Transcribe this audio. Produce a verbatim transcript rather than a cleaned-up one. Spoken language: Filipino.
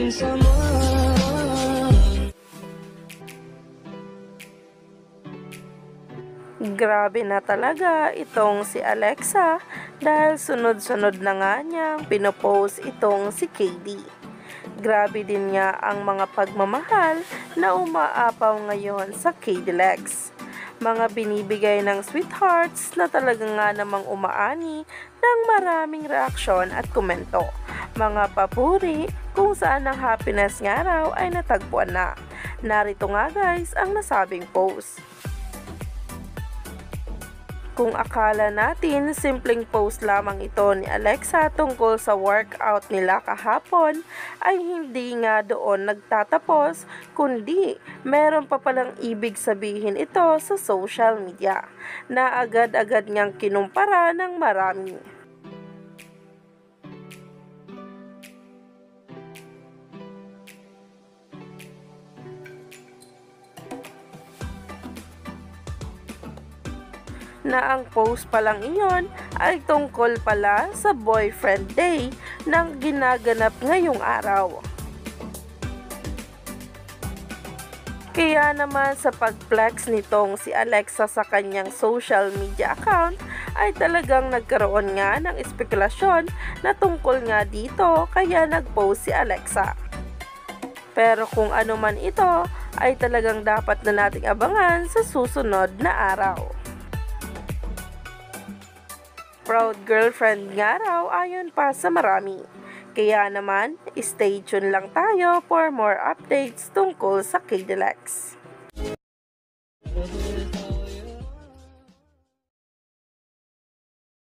sama. Grabe na talaga itong si Alexa dahil sunod-sunod na nga niyang pinopost itong si K D. Grabe din niya ang mga pagmamahal na umaapaw ngayon sa K D Lex. Mga binibigay ng sweethearts na talaga nga namang umaani ng maraming reaksyon at komento. Mga papuri kung saan ang happiness nga raw ay natagpuan na. Narito nga guys ang nasabing post. Kung akala natin simpleng post lamang ito ni Alexa tungkol sa workout nila kahapon, ay hindi nga doon nagtatapos, kundi meron pa palang ibig sabihin ito sa social media na agad-agad niyang kinumpara ng marami. Na ang post pa lang iyon ay tungkol pala sa boyfriend day ng ginaganap ngayong araw. Kaya naman sa pag-flex nitong si Alexa sa kanyang social media account ay talagang nagkaroon nga ng espekulasyon na tungkol nga dito kaya nag-post si Alexa. Pero kung ano man ito ay talagang dapat na nating abangan sa susunod na araw. Proud girlfriend nga raw ayon pa sa marami. Kaya naman, stay tuned lang tayo for more updates tungkol sa K D Lex.